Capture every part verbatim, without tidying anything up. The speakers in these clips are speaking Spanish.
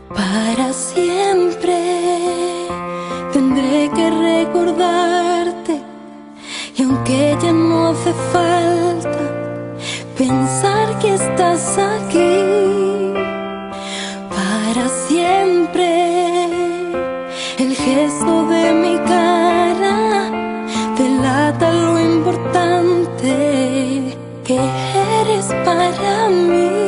Para siempre tendré que recordarte, y aunque ya no hace falta pensar que estás aquí, para siempre el gesto de mi cara delata lo importante que eres para mí.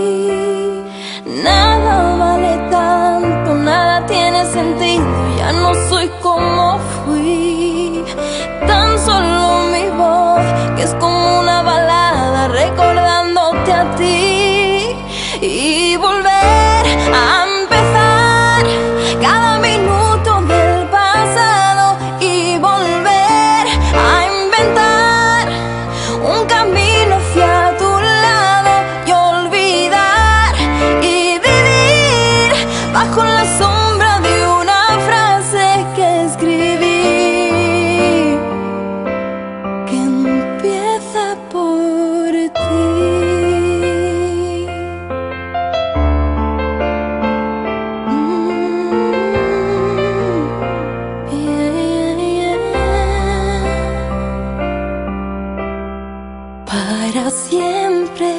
Nada vale tanto, nada tiene sentido, ya no soy como fui. Tan solo mi voz, que es como una balada recordándote a ti, y volver a empezar cada minuto del pasado, y volver a inventar un camino hacia tu lado, y olvidar y vivir bajo la sombra de una frase que escribí, que empieza por ti. Para siempre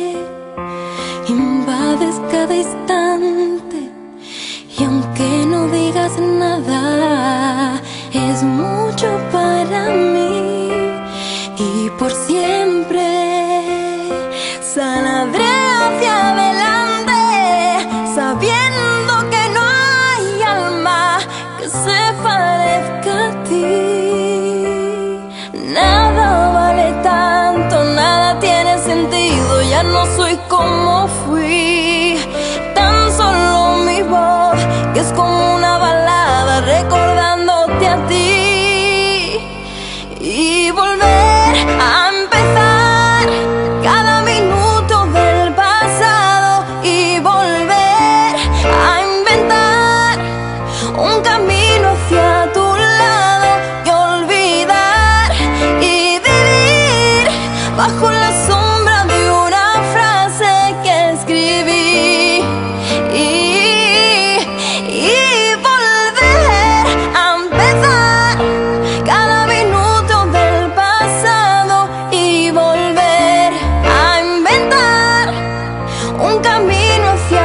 invades cada instante, y aunque no digas nada, es mucho para mí. Y por siempre saldré hacia adelante, sabiendo que no hay alma que se parezca a ti. Nada vale tanto, nada tiene sentido, ya no soy como fui. Tan solo mi voz, que es como una balada recordándote a ti, y volver a empezar cada minuto del pasado, y volver a inventar un camino hacia tu lado, y olvidar y vivir bajo la sombra de una frase que escribí, y, y volver a empezar cada minuto del pasado, y volver a inventar un camino hacia